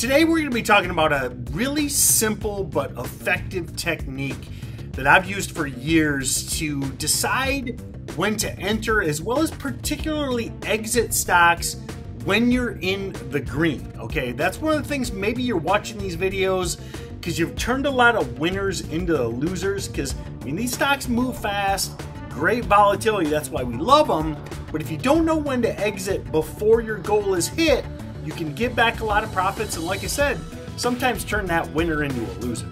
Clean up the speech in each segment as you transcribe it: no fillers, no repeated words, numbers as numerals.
today we're going to be talking about a really simple but effective technique that I've used for years to decide when to enter as well as particularly exit stocks when you're in the green. Okay, that's one of the things. Maybe you're watching these videos because you've turned a lot of winners into losers, because I mean, these stocks move fast, great volatility, that's why we love them. But if you don't know when to exit before your goal is hit, you can give back a lot of profits, and like I said, sometimes turn that winner into a loser.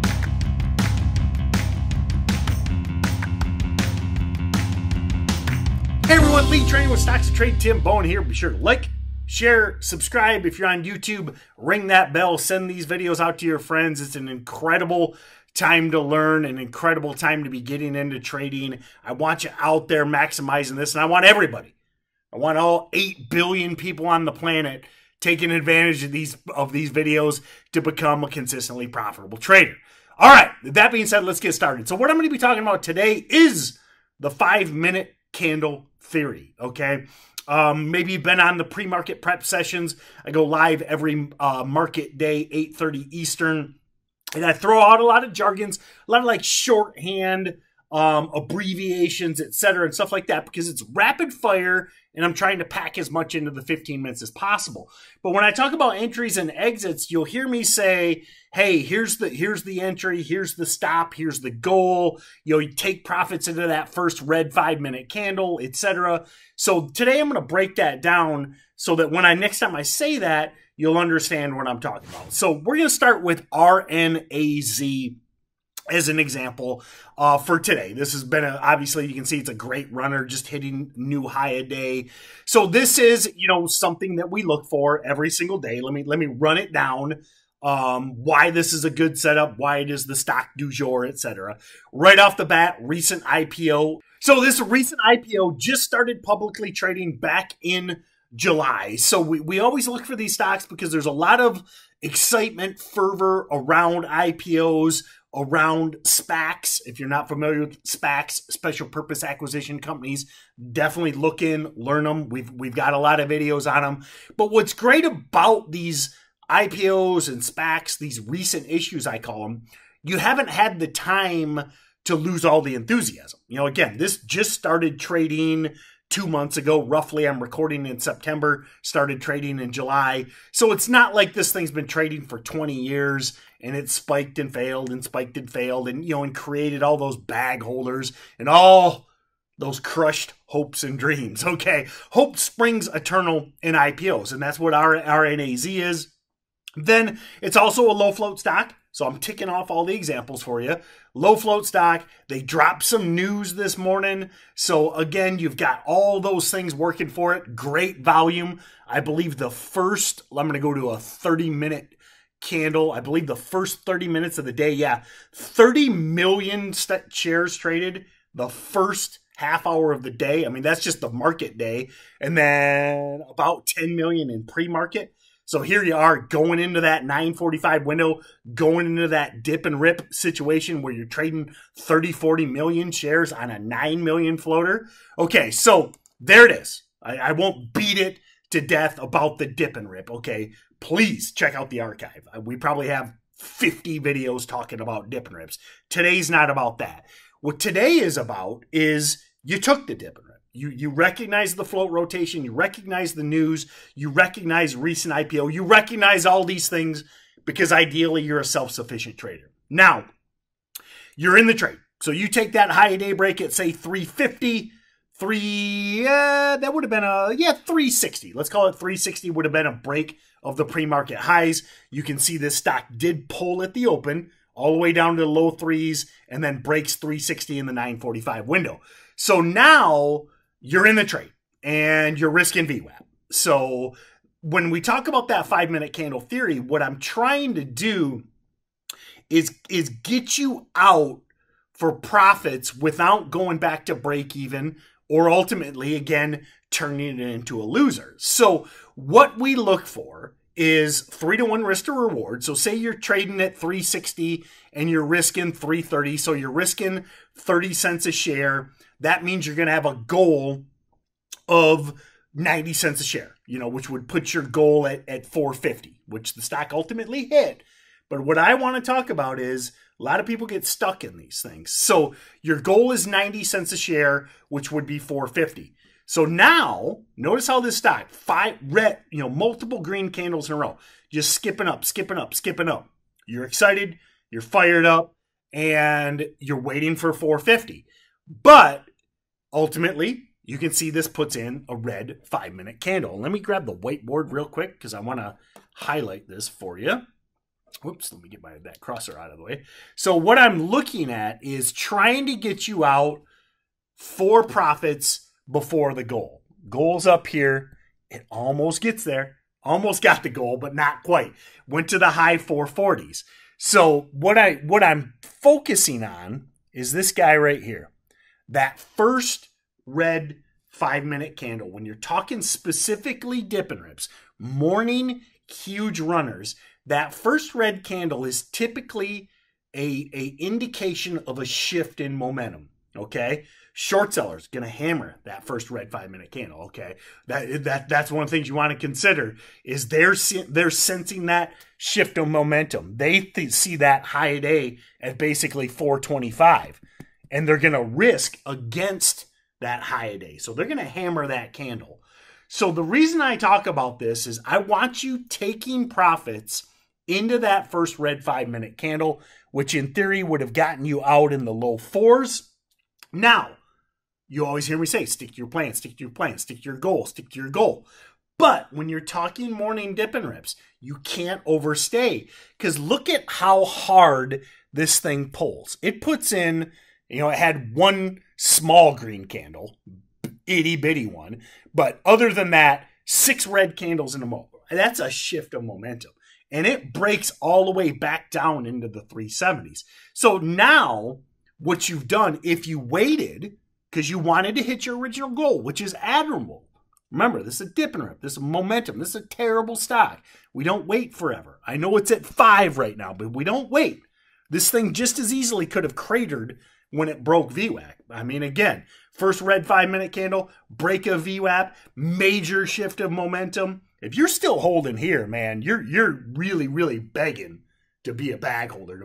Hey everyone, Lead Training with Stocks and Trade, Tim Bowen here. Be sure to like, share, subscribe. If you're on YouTube, ring that bell, send these videos out to your friends. It's an incredible time to learn, an incredible time to be getting into trading. I want you out there maximizing this, and I want everybody. I want all 8 billion people on the planet taking advantage of these videos to become a consistently profitable trader. All right, that being said, let's get started. So what I'm going to be talking about today is the 5-minute candle theory, okay? Maybe you've been on the pre-market prep sessions. I go live every market day, 8:30 Eastern, and I throw out a lot of jargons, a lot of like shorthand, abbreviations, etc., and stuff like that, because it's rapid fire and I'm trying to pack as much into the 15 minutes as possible. But when I talk about entries and exits, you'll hear me say, hey, here's the entry, here's the stop, here's the goal. You take profits into that first red 5-minute candle, etc. So today I'm going to break that down so that when next time I say that, you'll understand what I'm talking about. So we're going to start with RNAZ as an example for today. This has been obviously, you can see it's a great runner, just hitting new high a day. So this is, something that we look for every single day. Let me run it down. Why this is a good setup, why it is the stock du jour, etc. Right off the bat, recent IPO. So this recent IPO just started publicly trading back in July. So we always look for these stocks because there's a lot of excitement, fervor around IPOs, around SPACs. If you're not familiar with SPACs, special purpose acquisition companies, definitely look in, learn them. We've got a lot of videos on them. But what's great about these IPOs and SPACs, these recent issues I call them, you haven't had the time to lose all the enthusiasm. Again, this just started trading 2 months ago, roughly. I'm recording in September, started trading in July. So it's not like this thing's been trading for 20 years and it spiked and failed and spiked and failed and, and created all those bag holders and all those crushed hopes and dreams. Okay, hope springs eternal in IPOs, and that's what RNAZ is. Then it's also a low float stock. So I'm ticking off all the examples for you. Low float stock. They dropped some news this morning. So again, you've got all those things working for it. Great volume. I believe I'm going to go to a 30-minute candle. I believe the first 30 minutes of the day, 30 million shares traded the first half hour of the day. I mean, that's just the market day. And then about 10 million in pre-market. So here you are going into that 9:45 window, going into that dip and rip situation where you're trading 30, 40 million shares on a 9 million floater. Okay, so there it is. I won't beat it to death about the dip and rip. Okay, please check out the archive. We probably have 50 videos talking about dip and rips. Today's not about that. What today is about is you took the dip and rip. You recognize the float rotation, you recognize the news, you recognize recent IPO, you recognize all these things because ideally you're a self-sufficient trader. Now, you're in the trade. So you take that high day break at say 350, that would have been 360. Let's call it 360 would have been a break of the pre-market highs. You can see this stock did pull at the open all the way down to the low threes and then breaks 360 in the 9:45 window. So now you're in the trade and you're risking VWAP. So when we talk about that 5-minute candle theory, what I'm trying to do is get you out for profits without going back to break even or ultimately, again, turning it into a loser. So what we look for is 3-to-1 risk to reward. So say you're trading at 360 and you're risking 330. So you're risking 30 cents a share. That means you're going to have a goal of 90 cents a share, which would put your goal at 450, which the stock ultimately hit. But what I want to talk about is a lot of people get stuck in these things. So your goal is 90 cents a share, which would be 450. So now, notice how this stock, multiple green candles in a row, just skipping up, skipping up, skipping up. You're excited, you're fired up, and you're waiting for 450. But ultimately, you can see this puts in a red 5-minute candle. Let me grab the whiteboard real quick because I want to highlight this for you. Whoops, let me get that crosser out of the way. So what I'm looking at is trying to get you out for profits before the goal. Goal's up here. It almost gets there. Almost got the goal, but not quite. Went to the high 440s. So what I'm focusing on is this guy right here. That first red 5-minute candle. When you're talking specifically dip and rips, morning huge runners, that first red candle is typically a indication of a shift in momentum. Okay, short sellers going to hammer that first red 5-minute candle. Okay, that's one of the things you want to consider is they're sensing that shift of momentum. They see that high day at basically 425, and they're going to risk against that high day. So they're going to hammer that candle. So the reason I talk about this is I want you taking profits into that first red 5-minute candle, which in theory would have gotten you out in the low 4s. Now, you always hear me say, stick to your plan, stick to your plan, stick to your goal, stick to your goal. But when you're talking morning dip and rips, you can't overstay because look at how hard this thing pulls. It puts in, it had one small green candle, itty bitty one, but other than that, 6 red candles in a moment. That's a shift of momentum. And it breaks all the way back down into the 370s. So now what you've done, if you waited because you wanted to hit your original goal, which is admirable. Remember, this is a dip and rip. This is momentum. This is a terrible stock. We don't wait forever. I know it's at 5 right now, but we don't wait. This thing just as easily could have cratered when it broke VWAP. I mean, again, first red 5-minute candle, break of VWAP, major shift of momentum. If you're still holding here, man, you're really, really begging to be a bag holder,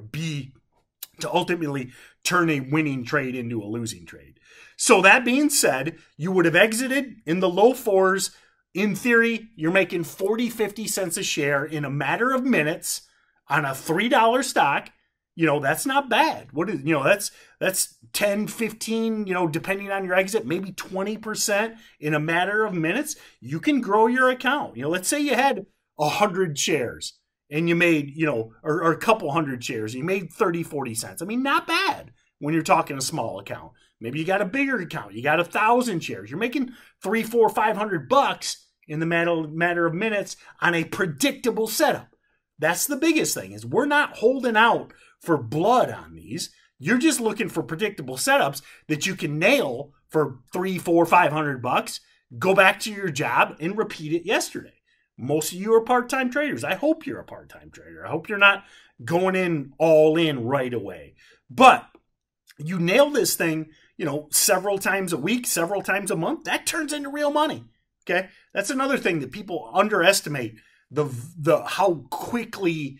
to ultimately turn a winning trade into a losing trade. So that being said, you would have exited in the low 4s. In theory, you're making 40, 50 cents a share in a matter of minutes on a $3 stock. That's not bad. What is, that's 10, 15, depending on your exit, maybe 20% in a matter of minutes. You can grow your account. Let's say you had 100 shares and you made, or a couple hundred shares, and you made 30, 40 cents. I mean, not bad when you're talking a small account. Maybe you got a bigger account. You got 1,000 shares. You're making $300, $400, $500 in the matter of minutes on a predictable setup. That's the biggest thing is we're not holding out for blood on these. You're just looking for predictable setups that you can nail for $300, $400, $500, go back to your job and repeat it yesterday. Most of you are part-time traders. I hope you're a part-time trader. I hope you're not going in all in right away. But you nail this thing, several times a week, several times a month, that turns into real money. Okay? That's another thing that people underestimate, the how quickly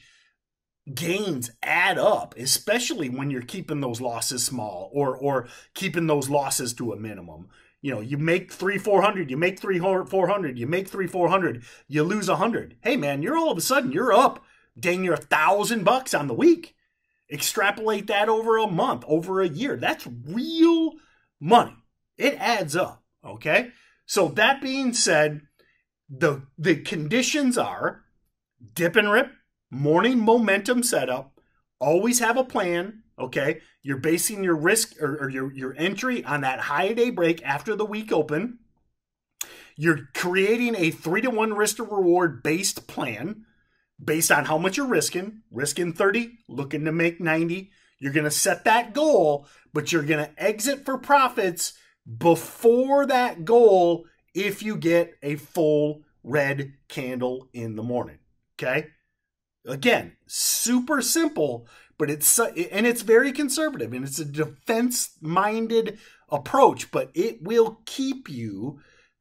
gains add up, especially when you're keeping those losses small or keeping those losses to a minimum. You make $300, $400, you make $300, $400, you make $300, $400, you lose $100. Hey man, you're all of a sudden you're up dang near $1,000 on the week. Extrapolate that over a month, over a year. That's real money. It adds up. Okay. So that being said, the conditions are dip and rip, morning momentum setup, always have a plan, okay? You're basing your risk or your entry on that high day break after the week open. You're creating a 3-to-1 risk to reward based plan based on how much you're risking 30, looking to make 90. You're going to set that goal, but you're going to exit for profits before that goal if you get a full red candle in the morning, okay? Again, super simple, but it's very conservative and it's a defense-minded approach, but it will keep you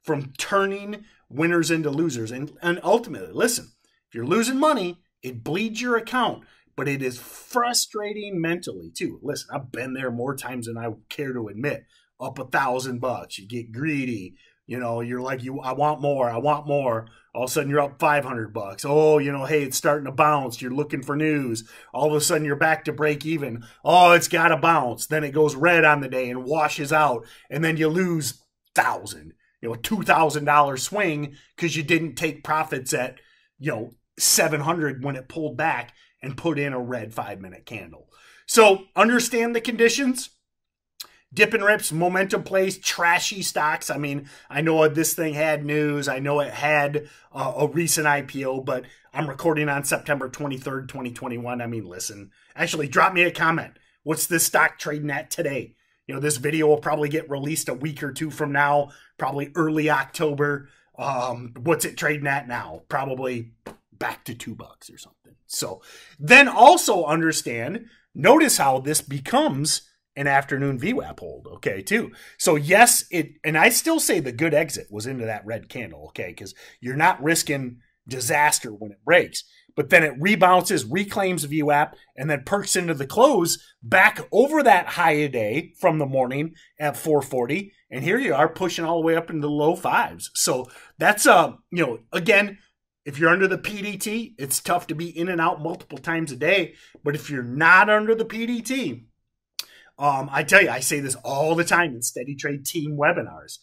from turning winners into losers. And ultimately, listen, if you're losing money, it bleeds your account, but it is frustrating mentally too. Listen, I've been there more times than I care to admit. Up $1,000, you get greedy. You know, you're like, I want more, I want more. All of a sudden, you're up $500. Oh, you know, hey, it's starting to bounce. You're looking for news. All of a sudden, you're back to break even. Oh, it's got to bounce. Then it goes red on the day and washes out, and then you lose $1,000. You know, a $2,000 swing because you didn't take profits at, you know, 700 when it pulled back and put in a red 5-minute candle. So understand the conditions. Dip and rips, momentum plays, trashy stocks. I mean, I know this thing had news. I know it had a recent IPO, but I'm recording on September 23rd, 2021. I mean, listen, actually drop me a comment. What's this stock trading at today? You know, this video will probably get released a week or two from now, probably early October. What's it trading at now? Probably back to $2 or something. So then also understand, notice how this becomes an afternoon VWAP hold, okay, too. So yes, and I still say the good exit was into that red candle, okay, because you're not risking disaster when it breaks. But then it rebounces, reclaims VWAP, and then perks into the close back over that high a day from the morning at 440. And here you are pushing all the way up into the low fives. So that's, you know, again, if you're under the PDT, it's tough to be in and out multiple times a day. But if you're not under the PDT, I tell you, I say this all the time in Steady Trade team webinars,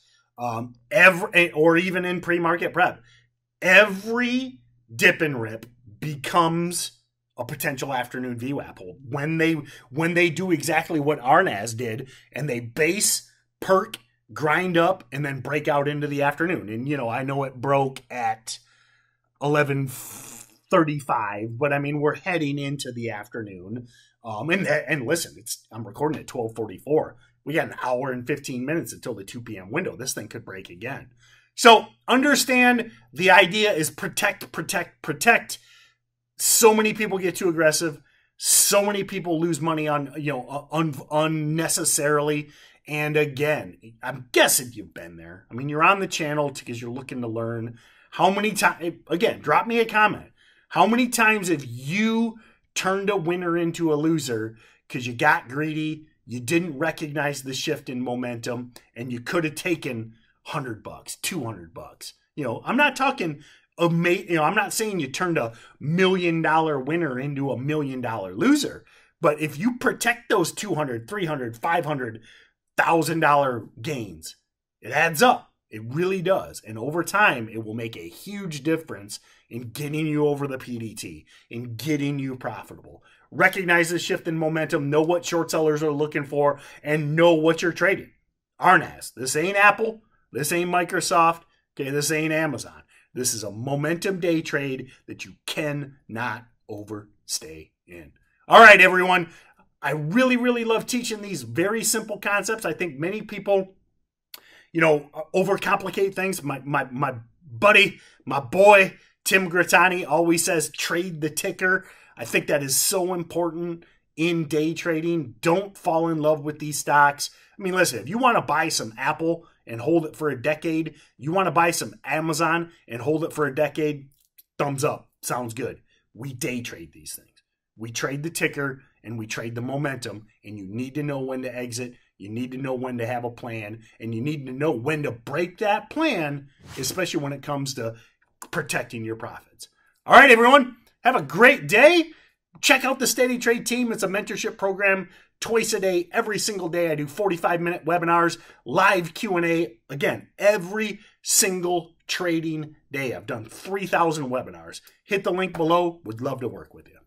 or even in pre-market prep. Every dip and rip becomes a potential afternoon VWAP hold when they do exactly what RNAS did, and they base, perk, grind up, and then break out into the afternoon. And you know, I know it broke at 11:35, but I mean, we're heading into the afternoon. And listen, I'm recording at 12:44. We got an hour and 15 minutes until the 2 p.m. window. This thing could break again. So understand the idea is protect, protect, protect. So many people get too aggressive. So many people lose money on, you know, unnecessarily. And again, I'm guessing you've been there. I mean, you're on the channel because you're looking to learn. How many times, again, drop me a comment. How many times have you turned a winner into a loser because you got greedy, you didn't recognize the shift in momentum, and you could have taken $100, $200? You know, I'm not talking, you know, I'm not saying you turned $1 million winner into $1 million loser, but if you protect those $200, $300, $500,000 gains, it adds up. It really does. And over time, it will make a huge difference in getting you over the PDT, in getting you profitable. Recognize the shift in momentum, know what short sellers are looking for, and know what you're trading. RNAS, this ain't Apple, this ain't Microsoft, okay, this ain't Amazon. This is a momentum day trade that you cannot overstay in. All right, everyone. I really, really love teaching these very simple concepts. I think many people, you know, overcomplicate things. My buddy, my boy, Tim Grattani always says, trade the ticker. I think that is so important in day trading. Don't fall in love with these stocks. I mean, listen, if you want to buy some Apple and hold it for a decade, you want to buy some Amazon and hold it for a decade, thumbs up. Sounds good. We day trade these things. We trade the ticker and we trade the momentum, and you need to know when to exit. You need to know when to have a plan, and you need to know when to break that plan, especially when it comes to protecting your profits. All right, everyone, have a great day. Check out the Steady Trade team. It's a mentorship program twice a day, every single day. I do 45-minute webinars, live Q&A, again, every single trading day. I've done 3,000 webinars. Hit the link below. Would love to work with you.